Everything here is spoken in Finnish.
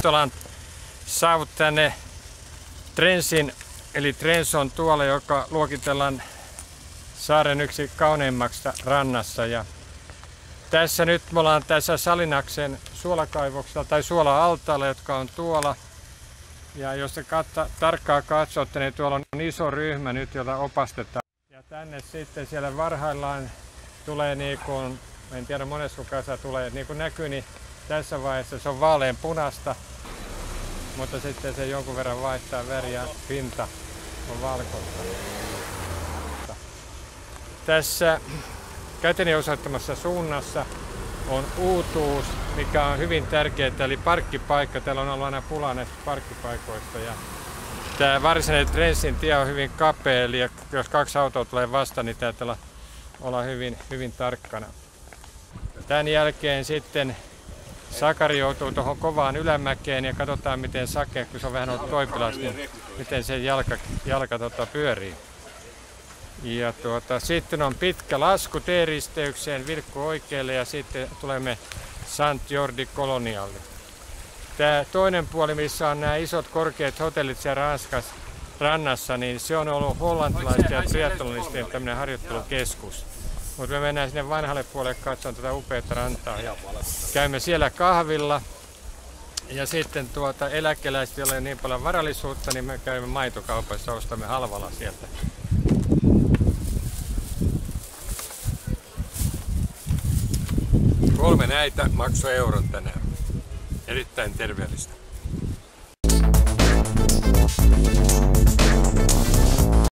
ollaan saavut tänne Trensin, eli Trens on tuolla, joka luokitellaan saaren yksi kauneimmaksi rannassa. Ja tässä nyt me ollaan tässä Salinaksen suolakaivoksella tai suola-altaalla, jotka on tuolla. Ja jos te tarkkaan katsotte, niin tuolla on iso ryhmä nyt, jota opastetaan. Ja tänne sitten siellä varhaillaan tulee niin kuin, en tiedä monesko kasa tulee, niin kuin näkyy, niin tässä vaiheessa se on vaalean punasta, mutta sitten se jonkun verran vaihtaa väriä, pinta on valkoista. Tässä käteni osoittamassa suunnassa on uutuus, mikä on hyvin tärkeää, eli parkkipaikka. Täällä on ollut aina pulaa näistä parkkipaikoista. Ja tämä varsinainen Trensin tie on hyvin kapea, eli jos kaksi autoa tulee vastaan, niin täytyy olla hyvin tarkkana. Tämän jälkeen sitten Sakari joutuu tuohon kovaan ylämäkeen ja katsotaan miten Sake, kun se on vähän ollut toipilas, niin miten se jalka pyörii. Ja sitten on pitkä lasku T-risteykseen, Vilkku oikealle ja sitten tulemme Sant Jordi Kolonialle. Tämä toinen puoli, missä on nämä isot korkeat hotellit siellä rannassa, niin se on ollut hollantilaisten ja triathlonistien tämmöinen harjoittelukeskus. Mutta me mennään sinne vanhalle puolelle katsomaan tätä upeaa rantaa ja käymme siellä kahvilla. Ja sitten eläkeläiset, joilla ei ole niin paljon varallisuutta, niin me käymme maitokaupassa, ostamme halvalla sieltä. Kolme näitä maksoi euron tänään. Erittäin terveellistä.